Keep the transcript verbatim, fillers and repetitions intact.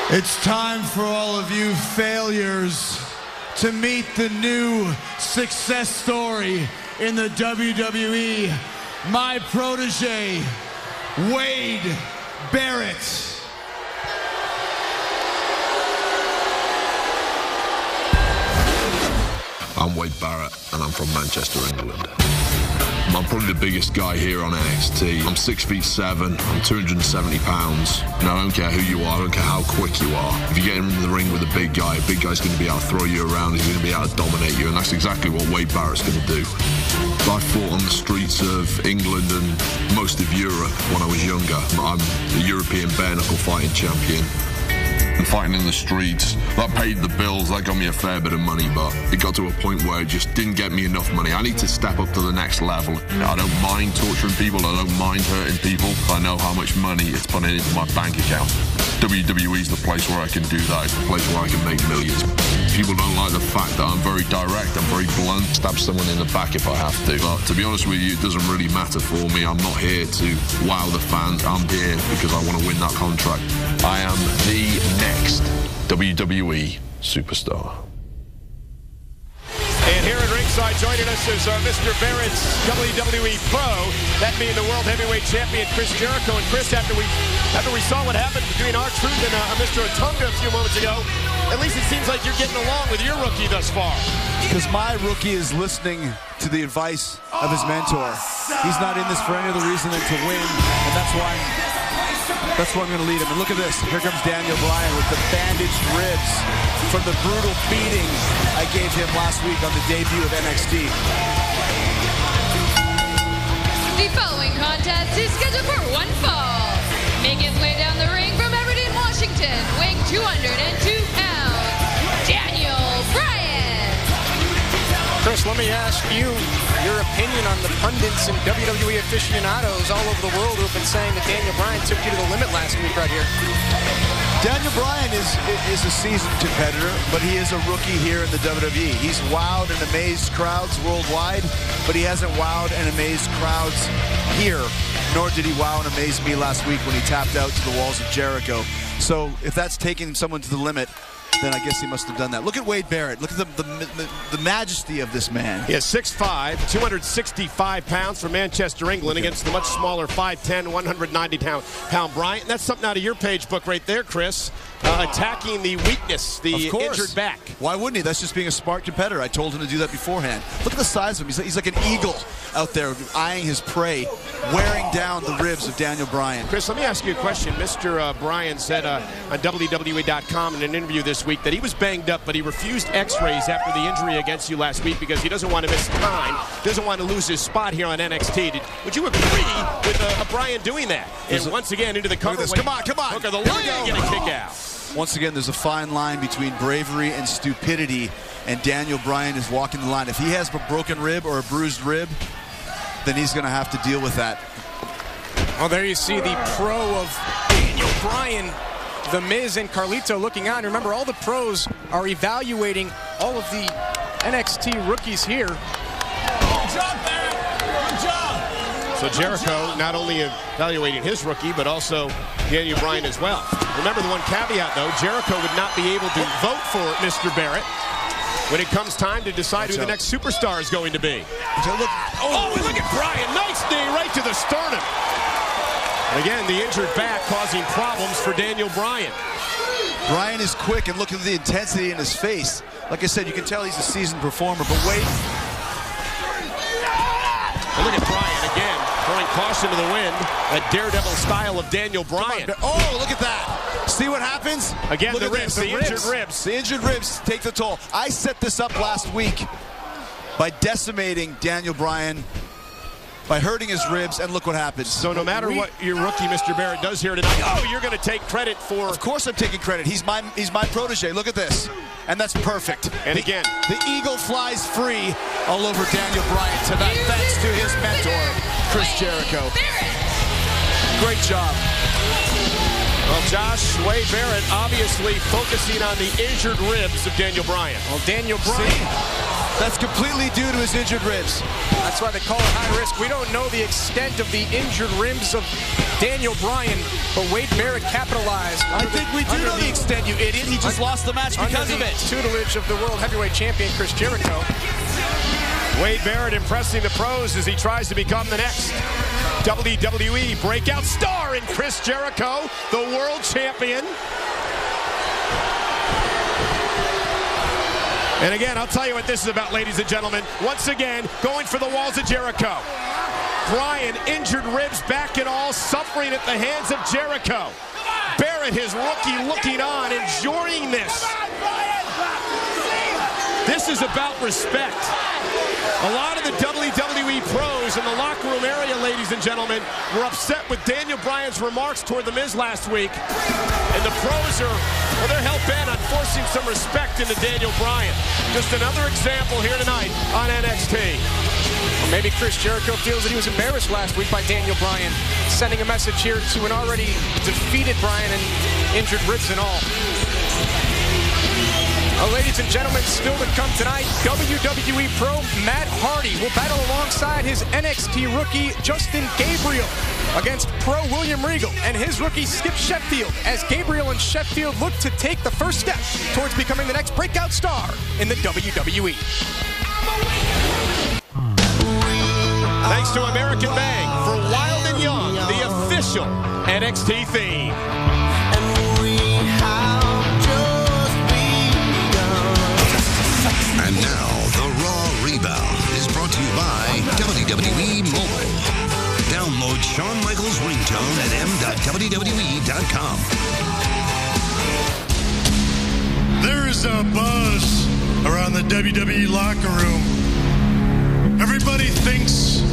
It's time for all of you failures to meet the new success story in the W W E. My protege, Wade Barrett. I'm Wade Barrett, and I'm from Manchester, England. I'm probably the biggest guy here on N X T. I'm six feet seven, I'm two hundred seventy pounds. Now, I don't care who you are, I don't care how quick you are. If you get into the ring with a big guy, a big guy's going to be able to throw you around, he's going to be able to dominate you, and that's exactly what Wade Barrett's going to do. I fought on the streets of England and most of Europe when I was younger. I'm the European bare knuckle fighting champion. And fighting in the streets, that paid the bills, that got me a fair bit of money, but it got to a point where it just didn't get me enough money. I need to step up to the next level. I don't mind torturing people, I don't mind hurting people. I know how much money it's putting into my bank account. W W E is the place where I can do that. It's the place where I can make millions. People don't like the fact that I'm very direct, I'm very blunt, stab someone in the back if I have to. But to be honest with you, it doesn't really matter for me. I'm not here to wow the fans. I'm here because I want to win that contract. I am the next W W E superstar. And here at ringside, joining us is uh, Mister Barrett's W W E Pro, that being the World Heavyweight Champion Chris Jericho. And Chris, after we after we saw what happened between R-Truth and uh, Mister Otunga a few moments ago, at least it seems like you're getting along with your rookie thus far. Because my rookie is listening to the advice of his mentor. He's not in this for any other reason than to win, and that's why That's where I'm going to lead him. And look at this. Here comes Daniel Bryan with the bandaged ribs from the brutal beating I gave him last week on the debut of N X T. The following contest is scheduled for one fall. Making his way down the ring from Everett, Washington, weighing two hundred two pounds, Daniel Bryan. Chris, let me ask you your opinion on the pundits and W W E aficionados all over the world who have been saying that Daniel Bryan took you to the limit last week right here. Daniel Bryan is is a seasoned competitor, but he is a rookie here in the W W E. He's wowed and amazed crowds worldwide, but he hasn't wowed and amazed crowds here, nor did he wow and amaze me last week when he tapped out to the walls of Jericho. So if that's taking someone to the limit, then I guess he must have done that. Look at Wade Barrett. Look at the, the, the majesty of this man. He is six five, two hundred sixty-five pounds from Manchester, England, okay, against the much smaller five ten, one hundred ninety pound Bryan. That's something out of your page book right there, Chris. Uh, attacking the weakness, the injured back. Why wouldn't he? That's just being a smart competitor. I told him to do that beforehand. Look at the size of him. He's like, he's like an eagle out there eyeing his prey, wearing down the ribs of Daniel Bryan. Chris, let me ask you a question. Mister Uh, Bryan said uh, on W W E dot com in an interview this week that he was banged up, but he refused x-rays after the injury against you last week because he doesn't want to miss time, doesn't want to lose his spot here on N X T. Did, would you agree with uh, Bryan doing that? And a, once again, into the cover. Come on, come on. Look at the leg and a kick out. Once again, there's a fine line between bravery and stupidity, and Daniel Bryan is walking the line. If he has a broken rib or a bruised rib, then he's going to have to deal with that. Well, there you see the pro of Daniel Bryan, The Miz and Carlito looking on. Remember, all the pros are evaluating all of the N X T rookies here. Good job, Barrett. Good job. So Jericho not only evaluating his rookie, but also Daniel Bryan as well. Remember the one caveat, though, Jericho would not be able to vote for Mister Barrett when it comes time to decide who the next superstar is going to be. Oh, and look at Bryan. Nice knee right to the sternum. And again, the injured back causing problems for Daniel Bryan. Bryan is quick, and look at the intensity in his face. Like I said, you can tell he's a seasoned performer, but wait. And look at Bryan again, throwing caution to the wind. That daredevil style of Daniel Bryan. Oh, look at that. See what happens? Again, look the at ribs, this, the, the ribs. injured ribs. The injured ribs take the toll. I set this up last week by decimating Daniel Bryan, by hurting his ribs, and look what happens. So no matter what your rookie, Mister Barrett, does here tonight, oh, you're going to take credit for... Of course I'm taking credit. He's my he's my protege. Look at this. And that's perfect. And the, again... The eagle flies free all over Daniel Bryan tonight, thanks to his mentor, Chris Jericho. Great job. Well, Josh, Wade Barrett obviously focusing on the injured ribs of Daniel Bryan. Well, Daniel Bryan... See? That's completely due to his injured ribs. That's why they call it high risk. We don't know the extent of the injured ribs of Daniel Bryan, but Wade Barrett capitalized. I think we do know the extent, you idiot. He just lost the match because of it. Tutelage of the World Heavyweight Champion Chris Jericho. Wade Barrett impressing the pros as he tries to become the next W W E breakout star in Chris Jericho, the world champion. And again, I'll tell you what this is about, ladies and gentlemen. Once again, going for the walls of Jericho. Bryan, injured ribs, back and all, suffering at the hands of Jericho. Barrett, his rookie, looking on, enjoying this. This is about respect. A lot of the W W E pros in the locker room area, ladies and gentlemen, were upset with Daniel Bryan's remarks toward The Miz last week. And the pros are, well, they're hell-bent on forcing some respect into Daniel Bryan. Just another example here tonight on N X T. Well, maybe Chris Jericho feels that he was embarrassed last week by Daniel Bryan, sending a message here to an already defeated Bryan and injured ribs and all. Well, ladies and gentlemen, still to come tonight, W W E Pro Matt Hardy will battle alongside his N X T rookie Justin Gabriel against Pro William Regal and his rookie Skip Sheffield, as Gabriel and Sheffield look to take the first step towards becoming the next breakout star in the W W E. Thanks to American Bang for Wild and Young, the official N X T theme. And now, the Raw Rebound is brought to you by W W E Mobile. Download Shawn Michaels' ringtone at m dot w w e dot com. There is a buzz around the W W E locker room. Everybody thinks